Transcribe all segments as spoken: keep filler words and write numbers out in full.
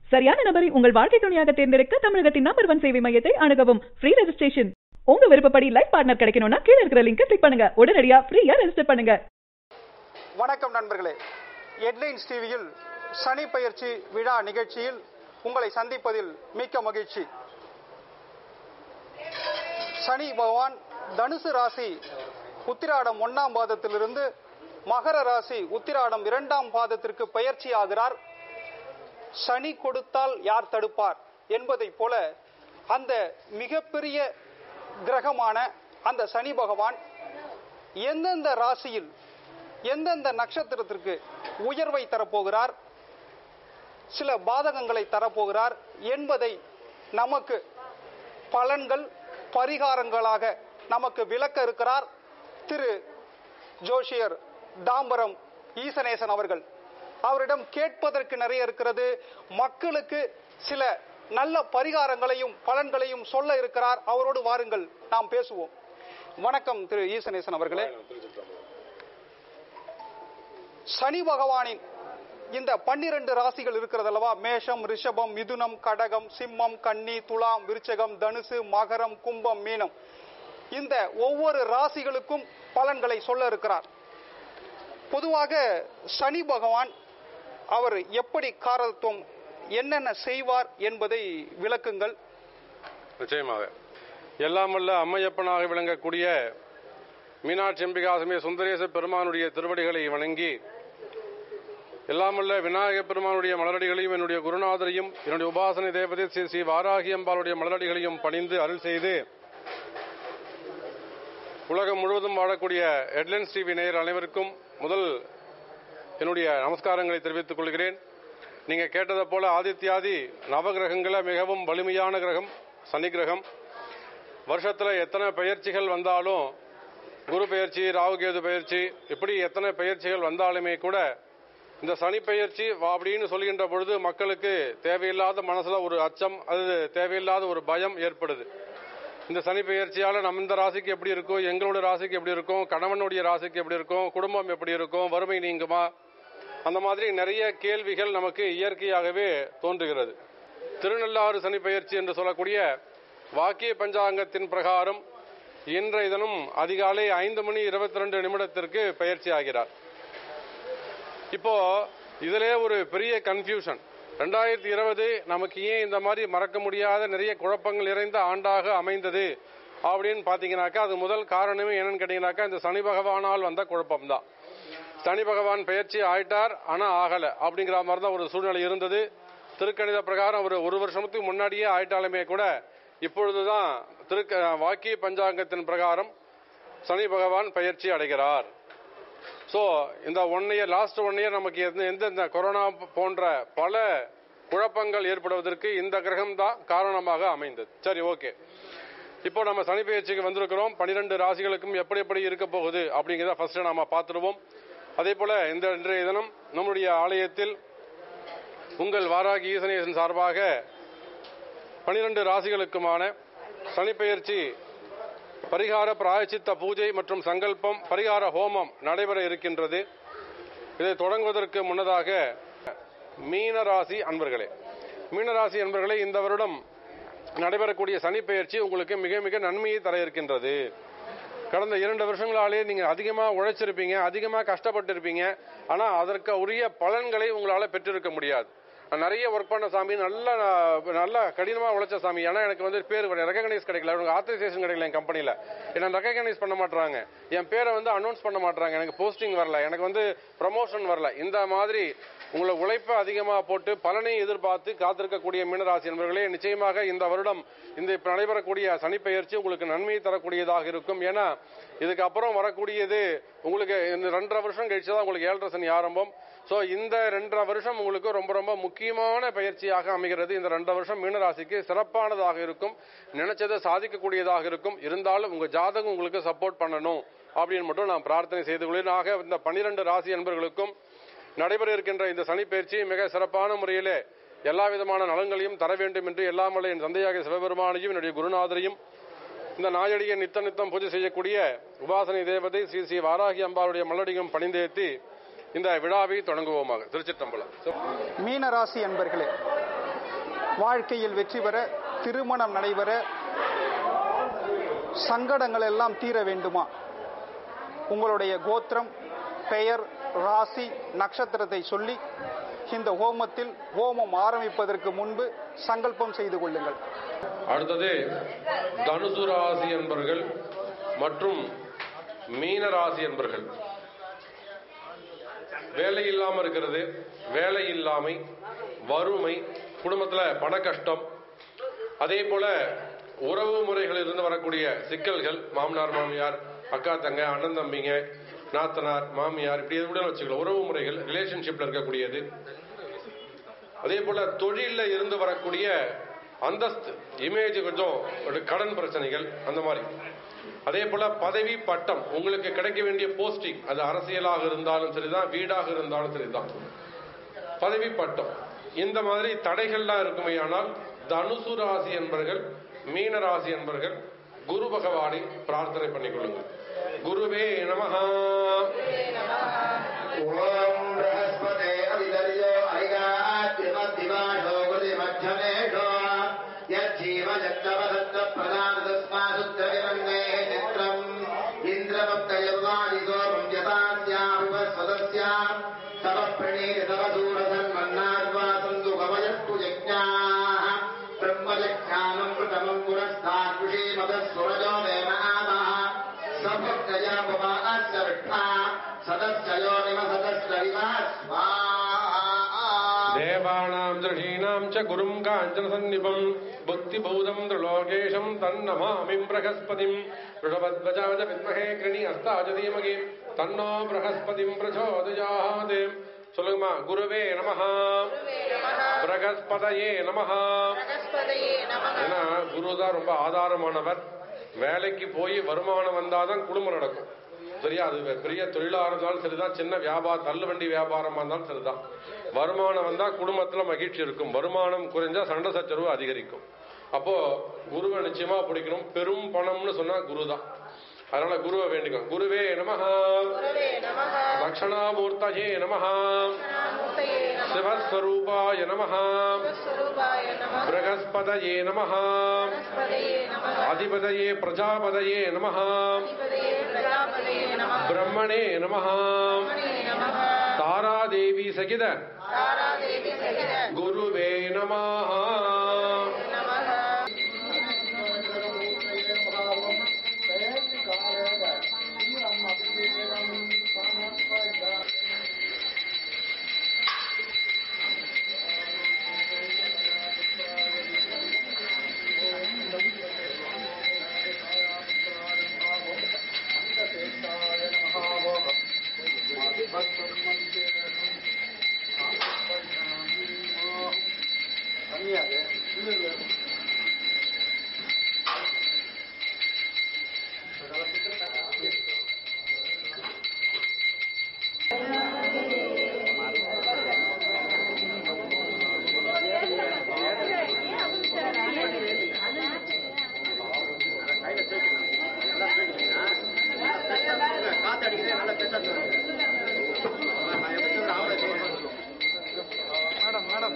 சரியான நபரை உங்கள் வாழ்க்கை துணையாக தேர்ந்தெடுக்க தமிழகத்தின் நம்பர் ஒன் சேவை மையத்தை அணுகவும். Free registration. உங்க விருப்பப்படி லைஃப் பார்ட்னர் கிடைக்கணும்னா கீழ இருக்கிற லிங்கை கிளிக் பண்ணுங்க. உடனடியா ஃப்ரீயா ரெஜிஸ்டர் பண்ணுங்க. வணக்கம் நண்பர்களே. ஹெட்லைன்ஸ் டிவியில் சனி பயிற்சி விழா நிகழ்ச்சியில் உங்களை சந்திப்பதில் மிக்க மகிழ்ச்சி. சனி பகவான் தனுசு ராசி உத்திராடம் ஒன்னாம் பாதத்திலிருந்து மகர ராசி உத்திராடம் இரண்டாம் பாதத்திற்கு பயிற்சி ஆகிறார். சனி கொடுத்தால் யார் தடுப்பார் என்பதை போல அந்த மிகப்பெரிய கிரகமான அந்த சனி பகவான் எந்தெந்த ராசியில் எந்தெந்த நட்சத்திரத்திற்கு உயர்வை தரப்போகிறார், சில பாதகங்களை தரப்போகிறார் என்பதை நமக்கு பலன்கள் பரிகாரங்களாக நமக்கு விளக்க இருக்கிறார் திரு ஜோஷியர் தாம்பரம் ஈசனேசன் அவர்கள். அவரிடம் கேட்பதற்கு நிறைய இருக்கிறது. மக்களுக்கு சில நல்ல பரிகாரங்களையும் பலன்களையும் சொல்ல இருக்கிறார். அவரோடு வாருங்கள், நாம் பேசுவோம். வணக்கம் திரு ஈசனேசன் அவர்களே. சனி பகவானின் இந்த பன்னிரண்டு ராசிகள் இருக்கிறது அல்லவா, மேஷம், ரிஷபம், மிதுனம், கடகம், சிம்மம், கன்னி, துலாம், விருச்சகம், தனுசு, மகரம், கும்பம், மீனம், இந்த ஒவ்வொரு ராசிகளுக்கும் பலன்களை சொல்ல இருக்கிறார். பொதுவாக சனி பகவான் அவர் எப்படி காரத்துவம் என்னென்ன செய்வார் என்பதை விளக்குங்கள். நிச்சயமாக எல்லாம் வல்ல அம்மையப்பனாக விளங்கக்கூடிய மீனாட்சி அம்பிகாசமே சுந்தரேச பெருமானுடைய திருவடிகளை வணங்கி, எல்லாம் வல்ல விநாயக பெருமானுடைய மலரடிகளையும் என்னுடைய குருநாதரையும் என்னுடைய உபாசனை தேவதை ஸ்ரீ ஸ்ரீ வாராகி அம்பாளுடைய மலரடிகளையும் பணிந்து அருள் செய்து, உலகம் முழுவதும் வாழக்கூடிய ஹெட்லைன்ஸ் டிவி நேயர் அனைவருக்கும் முதல் என்னுடைய நமஸ்காரங்களை தெரிவித்துக் கொள்கிறேன். நீங்க கேட்டதை போல ஆதித்யாதி நவகிரகங்கள மிகவும் வலிமையான கிரகம் சனி கிரகம். வருஷத்துல எத்தனை பயிற்சிகள் வந்தாலும், குரு பயிற்சி, ராகுகேது பயிற்சி, இப்படி எத்தனை பயிற்சிகள் வந்தாலுமே கூட இந்த சனி பயிற்சி அப்படின்னு சொல்கின்ற பொழுது மக்களுக்கு தேவையில்லாத மனசுல ஒரு அச்சம், அது தேவையில்லாத ஒரு பயம் ஏற்படுது. இந்த சனி பயிற்சியால நம்ம இந்த ராசிக்கு எப்படி இருக்கும், எங்களுடைய ராசிக்கு எப்படி இருக்கும், கணவனுடைய ராசிக்கு எப்படி இருக்கும், குடும்பம் எப்படி இருக்கும், வறுமை நீங்குமா, அந்த மாதிரி நிறைய கேள்விகள் நமக்கு இயற்கையாகவே தோன்றுகிறது. திருநள்ளாறு சனி பயிற்சி என்று சொல்லக்கூடிய வாக்கிய பஞ்சாங்கத்தின் பிரகாரம் இன்றைய தினம் அதிகாலை ஐந்து மணி இருபத்தி ரெண்டு நிமிடத்திற்கு பயிற்சி ஆகிறார். இப்போ இதிலே ஒரு பெரிய கன்ஃபியூஷன். ரெண்டாயிரத்தி இருபது நமக்கு ஏன் இந்த மாதிரி மறக்க முடியாத நிறைய குழப்பங்கள் நிறைந்த ஆண்டாக அமைந்தது அப்படின்னு பாத்தீங்கன்னாக்கா, அது முதல் காரணமே என்னன்னு கேட்டீங்கன்னாக்கா, இந்த சனி பகவானால் வந்த குழப்பம் தான். சனி பகவான் பயிற்சி ஆயிட்டார், ஆனா ஆகல அப்படிங்கிற மாதிரி தான் ஒரு சூழ்நிலை இருந்தது. திருக்கணித பிரகாரம் ஒரு ஒரு வருஷத்துக்கு முன்னாடியே ஆயிட்டாலுமே கூட இப்பொழுதுதான் திரு வாக்கிய பஞ்சாங்கத்தின் பிரகாரம் சனி பகவான் பயிற்சி அடைகிறார். சோ இந்த one year last one year நமக்கு எந்த கொரோனா போன்ற பல குழப்பங்கள் ஏற்படுவதற்கு இந்த கிரகம் தான் காரணமாக அமைந்தது. சரி, ஓகே. இப்போ நம்ம சனி பயிற்சிக்கு வந்திருக்கிறோம். பனிரெண்டு ராசிகளுக்கும் எப்படி எப்படி இருக்க போகுது அப்படிங்கிறத ஃபர்ஸ்ட் நாம பார்த்துருவோம். அதே போல இந்த இன்றைய தினம் நம்முடைய ஆலயத்தில் உங்கள் வாராகி ஈசனேசன் சார்பாக பனிரெண்டு ராசிகளுக்குமான சனி பயிற்சி பரிகார பிராயச்சித்த பூஜை மற்றும் சங்கல்பம் பரிகார ஹோமம் நடைபெற இருக்கின்றது. இதை தொடங்குவதற்கு முன்னதாக மீனராசி அன்பர்களே மீனராசி அன்பர்களே இந்த வருடம் நடைபெறக்கூடிய சனி பயிற்சி உங்களுக்கு மிக மிக நன்மையை தர இருக்கின்றது. கடந்த இரண்டு வருஷங்களாலே நீங்க அதிகமா உழைச்சிருப்பீங்க, அதிகமா கஷ்டப்பட்டு இருப்பீங்க. ஆனா அதற்கு உரிய பலன்களை உங்களால பெற்றிருக்க முடியாது. நிறைய ஒர்க் பண்ண சாமி, நல்ல நல்ல கடினமா உழைச்ச சாமி, ஆனா எனக்கு வந்து பேர் ரெகனைஸ் கிடைக்கல, ஆத்தரைசேஷன் கிடைக்கல, என் கம்பெனில என்ன ரெகனைஸ் பண்ண மாட்டாங்க, என் பேரை வந்து அனௌன்ஸ் பண்ண மாட்டாங்க, எனக்கு போஸ்டிங் வரல, எனக்கு வந்து ப்ரமோஷன் வரல. இந்த மாதிரி உங்களை உழைப்பை அதிகமா போட்டு பலனை எதிர்பார்த்து காத்திருக்கக்கூடிய மீனராசி என்பவர்களே, நிச்சயமாக இந்த வருடம் இந்த நடைபெறக்கூடிய சனி பயிற்சி உங்களுக்கு நன்மையை தரக்கூடியதாக இருக்கும். ஏன்னா இதுக்கு அப்புறம் வரக்கூடியது உங்களுக்கு இந்த ரெண்டரை வருஷம் கழிச்சுதான் உங்களுக்கு ஏழரை சனி ஆரம்பம். சோ இந்த ரெண்டரை வருஷம் உங்களுக்கு ரொம்ப ரொம்ப முக்கியமான பயிற்சியாக அமைகிறது. இந்த ரெண்டரை வருஷம் மீனராசிக்கு சிறப்பானதாக இருக்கும், நினைச்சதை சாதிக்கக்கூடியதாக இருக்கும். இருந்தாலும் உங்க ஜாதகம் உங்களுக்கு சப்போர்ட் பண்ணணும் அப்படின்னு மட்டும் நான் பிரார்த்தனை செய்து கொள்கிறேன். ஆக இந்த பன்னிரண்டு ராசி என்பவர்களுக்கும் நடைபெற இருக்கின்ற இந்த சனி பயிற்சி மிக சிறப்பான முறையிலே எல்லா விதமான நலன்களையும் தர வேண்டும் என்று எல்லாம் வல்ல என் தந்தையாக சிவபெருமானையும் என்னுடைய குருநாதரையும் இந்த நாயடியை நித்த நித்தம் பூஜை செய்யக்கூடிய உபாசனை தேவதை ஸ்ரீ ஸ்ரீ வாராகி அம்பாளுடைய மல்லடியும் பணிந்தேத்தி இந்த விழாவை தொடங்குவோமாக. திருச்சிற்றம்பலம். மீனராசி அன்பர்களே, வாழ்க்கையில் வெற்றி பெற, திருமணம் நடைபெற, சங்கடங்கள் எல்லாம் தீர வேண்டுமா? உங்களுடைய கோத்திரம், பெயர், ராசி, நட்சத்திரத்தை சொல்லி இந்த ஹோமத்தில் ஹோமம் ஆரம்பிப்பதற்கு முன்பு சங்கல்பம் செய்து கொள்ளுங்கள். அடுத்தது தனுசு ராசி என்பர்கள் மற்றும் மீன ராசி என்பர்கள். வேலை இல்லாம இருக்கிறது, வேலை இல்லாமை, வறுமை, குடும்பத்துல பண கஷ்டம், அதே போல உறவு முறைகளில் இருந்து வரக்கூடிய சிக்கல்கள், மாமனார் மாமியார், அக்கா தங்க, அண்ணன் தம்பிங்க, நாத்தனார் மாமியார், இப்படி எது கூட வச்சுக்கலாம். உறவு முறைகள் ரிலேஷன்ஷிப்ல இருக்கக்கூடியது. அதே போல தொழில இருந்து வரக்கூடிய அந்தஸ்து, இமேஜ், கொஞ்சம் கடன் பிரச்சனைகள், அந்த மாதிரி. அதே போல பதவி, பட்டம், உங்களுக்கு கிடைக்க வேண்டிய போஸ்டிங், அது அரசியலாக இருந்தாலும் சரிதான், வீடாக இருந்தாலும் சரிதான், பதவி பட்டம், இந்த மாதிரி தடைகள்லாம் இருக்குமையானால் தனுசு ராசி என்பர்கள், மீன ராசி என்பர்கள் குரு பகவானை பிரார்த்தனை பண்ணிக் கொள்ளுங்கள். குருவே நமஹ. ஓம் பிரஹஸ்பதே அதிதர்யோ ஐகாத்ரிமத்திவாஷோ குருமத்யமேஷோ யஜ்ஜீவ ஜக்தவதத்த பிரதானதஸ்மாசுத்த விமன்னே நித்ரம் இந்திரவப்தயர்வாதிசோ யதாஸ்யாவிவஸ்வதஸ்யா தவப்ரணீய தவசூரசன் மன்னார்வாசந்து கவயஸ்து யஜ்ஞாः பிரம்மஜக்ஞானம் பிரதமம் புரஸ்தாத் விஷீமதஸ்வரஜோ தேவ ஆமः சபக்தயா பவாஅஸ்ய விஷ்ணா சதஸ்யோ நிமசதஸ்ய தேவானாம் திருஷீணாம் ச குரும் காஞ்சன சந்நிபம் புக்திபூதம் திரிலோகேஷம் தன்னமாமிம் பிரகஸ்பதிம் ருஷபத்வஜாஜ வித்மஹே கிருணி அஸ்தாஜ தீமகி தன்னோ பிரகஸ்பதிம் பிரச்சோதயாத். சொல்லுங்கம்மா. குருவே நமஹ, பிரகஸ்பதயே நமஹ. ஏன்னா குருதான் ரொம்ப ஆதாரமானவர். வேலைக்கு போய் வருமானம் வந்தாதான் குடும்பம் நடக்கும். சரியா? அது பெரிய தொழிலா இருந்தாலும் சரிதான், சின்ன வியாபாரம், தள்ளுவண்டி வியாபாரமா இருந்தாலும் சரிதான், வருமானம் வந்தா குடும்பத்துல மகிழ்ச்சி இருக்கும். வருமானம் குறைஞ்சா சண்டை சச்சரவு அதிகரிக்கும். அப்போ குருவை நிச்சயமா பிடிக்கணும். பெரும் பணம்னு சொன்னா குருதான். அதனால குருவை வேண்டிக்கும். குருவே நமஹ, தக்ஷணாமூர்த்தயே நமஹ, சிவஸ்வரூபாய நமஹ, பிரகஸ்பதயே நமஹ, அதிபதயே பிரஜாபதயே நமஹ, பிரம்மணே நமஹ, தாராதேவி சகித குருவே நமஹ. மேடம் மேடம்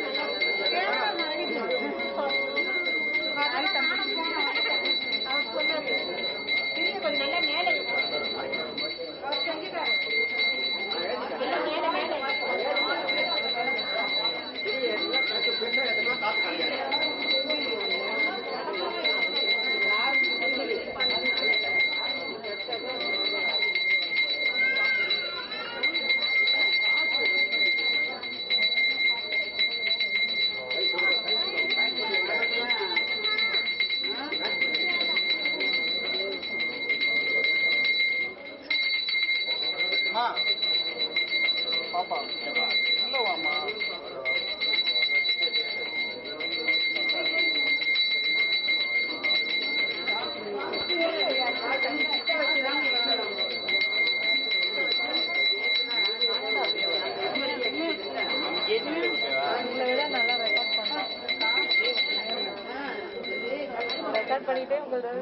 பாப்பா இல்லவாமா ரெக்கார்ட் பண்ணிட்டே உங்களுக்கு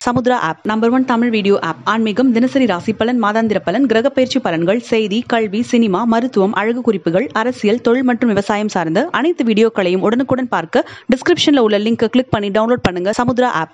Samudra app number one Tamil video app. ஆன்மீகம், தினசரி ராசி பலன், மாதாந்திர பலன், கிரக பயிற்சி பலன்கள், செய்தி, கல்வி, சினிமா, மருத்துவம், அழகு குறிப்புகள், அரசியல், தொழில் மற்றும் விவசாயம் சார்ந்த அனைத்து வீடியோக்களையும் உடனுக்குடன் பார்க்க டிஸ்கிரிப்ஷன்ல உள்ள லிங்கை கிளிக் பண்ணி டவுன்லோட் பண்ணுங்க சமுத்ரா ஆப்.